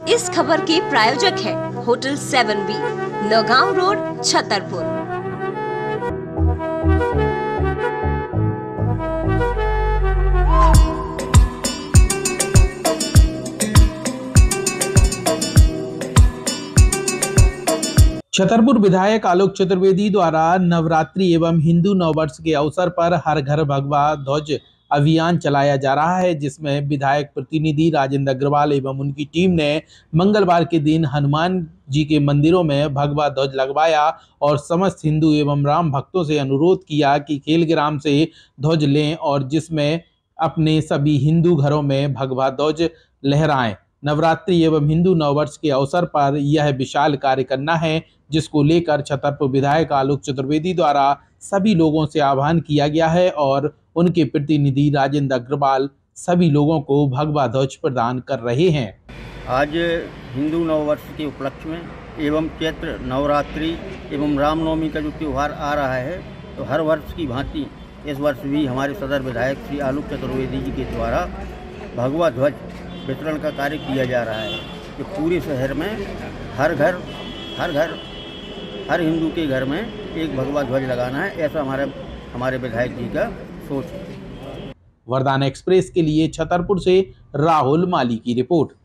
इस खबर के प्रायोजक है hotel 7B, Naugaon road, Chhatarpur. Chhatarpur विधायक आलोक चतुर्वेदी द्वारा नवरात्रि एवं हिंदू नववर्ष के अवसर पर हर घर भगवा ध्वज अभियान चलाया जा रहा है, जिसमें विधायक प्रतिनिधि राजेंद्र अग्रवाल एवं उनकी टीम ने मंगलवार के दिन हनुमान जी के मंदिरों में भगवा ध्वज लगवाया और समस्त हिंदू एवं राम भक्तों से अनुरोध किया कि खेलग्राम से ध्वज लें और जिसमें अपने सभी हिंदू घरों में भगवा ध्वज लहराएं। नवरात्रि एवं हिंदू नववर्ष के अवसर पर यह विशाल कार्य करना है, जिसको लेकर छतरपुर विधायक आलोक चतुर्वेदी द्वारा सभी लोगों से आह्वान किया गया है और उनके प्रतिनिधि राजेंद्र अग्रवाल सभी लोगों को भगवा ध्वज प्रदान कर रहे हैं। आज हिंदू नववर्ष के उपलक्ष्य में एवं चैत्र नवरात्रि एवं रामनवमी का जो त्यौहार आ रहा है, तो हर वर्ष की भांति इस वर्ष भी हमारे सदर विधायक श्री आलोक चतुर्वेदी जी के द्वारा भगवा ध्वज वितरण का कार्य किया जा रहा है कि पूरे शहर में हर हिंदू के घर में एक भगवा ध्वज लगाना है, ऐसा हमारे विधायक जी का सोच है। वरदान एक्सप्रेस के लिए छतरपुर से राहुल माली की रिपोर्ट।